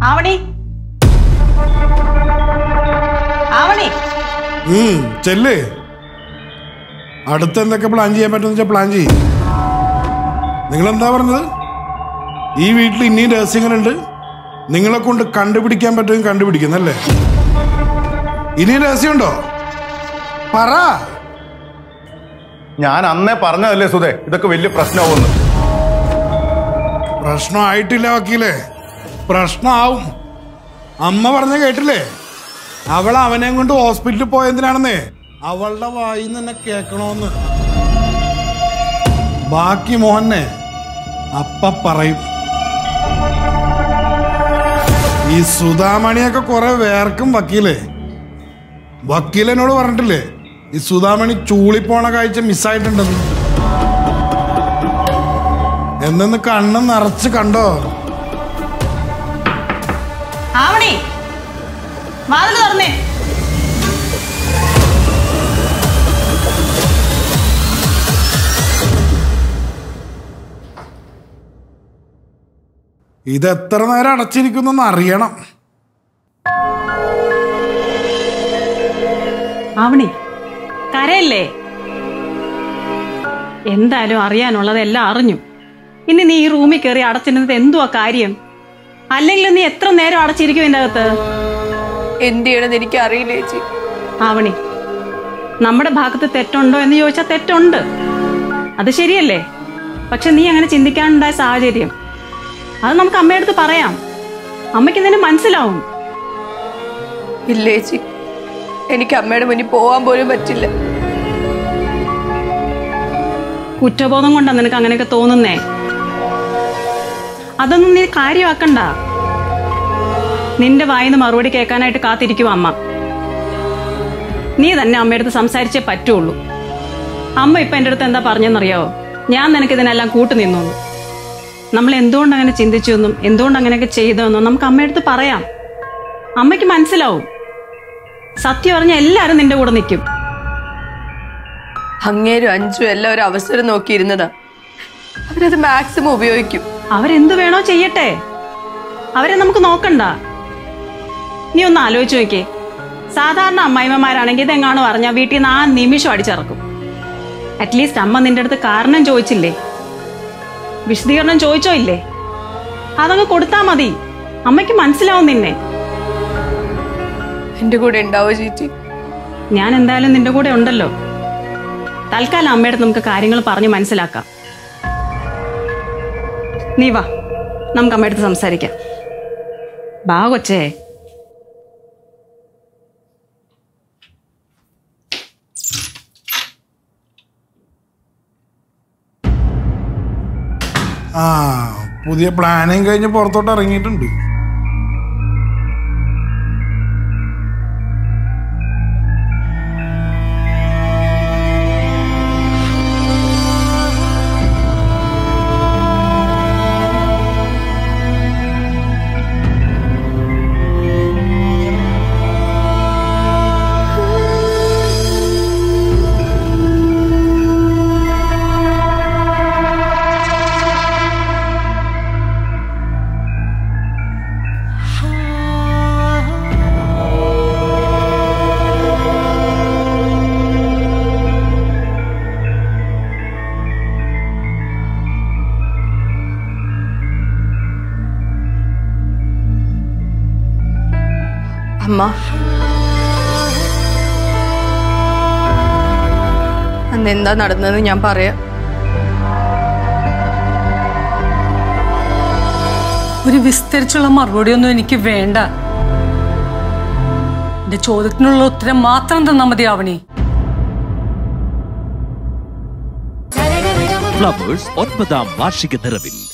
ആവണി ആവണി ചെല്ലേ അടുത്ത് എന്തൊക്കെ പ്ലാൻ ചെയ്യാൻ പറ്റുമെന്ന് വെച്ചാൽ പ്ലാൻ ചെയ്യും. നിങ്ങളെന്താ പറഞ്ഞത്? ഈ വീട്ടിൽ ഇനിയും രഹസ്യങ്ങളുണ്ട്, നിങ്ങളെ കൊണ്ട് കണ്ടുപിടിക്കാൻ പറ്റുമെങ്കിൽ കണ്ടുപിടിക്കുന്നല്ലേ? ഇനിയും രഹസ്യമുണ്ടോ? പറ. ഞാൻ അന്നേ പറഞ്ഞതല്ലേ സുധേ, ഇതൊക്കെ വലിയ പ്രശ്നമാവുന്നു. പ്രശ്നമായിട്ടില്ല വക്കീലേ, പ്രശ്നമാവും. അമ്മ പറഞ്ഞ കേട്ടില്ലേ? അവൾ അവനെ കൊണ്ട് ഹോസ്പിറ്റലിൽ പോയതിനാണെന്നേ അവളുടെ വായിന്ന് തന്നെ കേൾക്കണോന്ന്. ബാക്കി മോഹനെ അപ്പ പറയും. ഈ സുധാമണിയൊക്കെ കുറെ വേർക്കും വക്കീലേ. വക്കീലനോട് പറഞ്ഞിട്ടില്ലേ ഈ സുധാമണി ചൂളിപ്പോണ കാഴ്ച മിസ്സായിട്ടുണ്ടെന്ന്? എന്നൊന്ന് കണ്ണ് നിറച്ച് കണ്ടോ? ആവണി വാതില് തുറന്നേ. ഇത് എത്ര നേരം അടച്ചിരിക്കുന്നെന്ന് അറിയണം. ആവണി കരയല്ലേ? എന്തായാലും അറിയാനുള്ളതെല്ലാം അറിഞ്ഞു. ഇനി നീ ഈ റൂമിൽ കയറി അടച്ചിരുന്നത് എന്തുവാ കാര്യം? അല്ലെങ്കിൽ നീ എത്ര നേരം അടച്ചിരിക്കും ഇതിൻ്റെ അകത്ത്? എന്ത് ചെയ്യണമെന്ന് എനിക്ക് അറിയില്ല ചേച്ചി. ആവണി, നമ്മുടെ ഭാഗത്ത് തെറ്റുണ്ടോ എന്ന് ചോദിച്ചാൽ തെറ്റുണ്ട്, അത് ശരിയല്ലേ. പക്ഷെ നീ അങ്ങനെ ചിന്തിക്കാനുണ്ടായ സാഹചര്യം അത് നമുക്ക് അമ്മയടുത്ത് പറയാം. അമ്മയ്ക്ക് ഇതിന് മനസ്സിലാവും. ഇല്ല ചേച്ചി, എനിക്ക് അമ്മയുടെ മുന്നിൽ പോവാൻ പോലും പറ്റില്ല. കുറ്റബോധം കൊണ്ടാ നിനക്ക് അങ്ങനെയൊക്കെ തോന്നുന്നേ. അതൊന്നും നീ കാര്യമാക്കണ്ട. നിന്റെ വായിന്ന് മറുപടി കേൾക്കാനായിട്ട് കാത്തിരിക്കും അമ്മ. നീ തന്നെ അമ്മയടുത്ത് സംസാരിച്ചേ പറ്റുള്ളൂ. അമ്മ ഇപ്പൊ എൻ്റെ അടുത്ത് എന്താ പറഞ്ഞെന്നറിയാവോ? ഞാൻ നിനക്കിതിനെല്ലാം കൂട്ടുനിന്നു. നമ്മൾ എന്തുകൊണ്ട് അങ്ങനെ ചിന്തിച്ചു എന്നും എന്തുകൊണ്ട് അങ്ങനെയൊക്കെ ചെയ്തെന്നും നമുക്ക് അമ്മയടുത്ത് പറയാം. അമ്മയ്ക്ക് മനസ്സിലാവും. സത്യം പറഞ്ഞ എല്ലാരും നിന്റെ കൂടെ നിൽക്കും. അങ്ങേരും അഞ്ചും എല്ലാം ഒരു അവസരം നോക്കിയിരുന്നതാ. അവരത് മാക്സിമം ഉപയോഗിക്കും. അവരെന്തു വേണോ ചെയ്യട്ടെ, അവരെ നമുക്ക് നോക്കണ്ട. നീ ഒന്ന് ആലോചിച്ച് നോക്കിയേ. സാധാരണ അമ്മായിമ്മമാരാണെങ്കിൽ ഇതെങ്ങാണോ അറിഞ്ഞാൽ വീട്ടിൽ നിന്ന് ആ നിമിഷം അടിച്ചിറക്കും. അറ്റ്ലീസ്റ്റ് അമ്മ നിന്റെ അടുത്ത് കാരണം ചോദിച്ചില്ലേ, വിശദീകരണം ചോദിച്ചോ ഇല്ലേ? അതങ്ങ് കൊടുത്താ മതി. അമ്മയ്ക്ക് മനസ്സിലാവും നിന്നെ. എന്റെ കൂടെ ഉണ്ടാവോ ചേച്ചി? ഞാൻ എന്തായാലും നിന്റെ കൂടെ ഉണ്ടല്ലോ. തൽക്കാലം അമ്മയുടെ നമുക്ക് കാര്യങ്ങൾ പറഞ്ഞ് മനസ്സിലാക്കാം. നീ വാ, നമുക്ക് അമ്മയുടെ അടുത്ത് സംസാരിക്കാം. ബാ കൊച്ചേ. പുതിയ പ്ലാനിങ് കഴിഞ്ഞ് പുറത്തോട്ട് ഇറങ്ങിയിട്ടുണ്ട്. അമ്മ, അന്ന് എന്താ നടന്നതെന്ന് ഞാൻ പറയാം. ഒരു വിസ്തരിച്ചുള്ള മറുപടിയൊന്നും എനിക്ക് വേണ്ട. എന്റെ ചോദ്യത്തിനുള്ള ഉത്തരം മാത്രം തന്നാ മതി ആവണി. ഫ്ലവേഴ്സ് 9ാം വാർഷിക നിറവിൽ